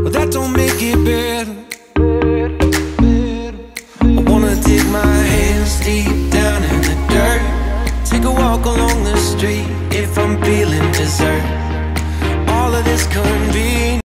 but that don't make it better. I wanna dig my hands deep down in the dirt, take a walk along the street if I'm feeling dessert. All of this convenience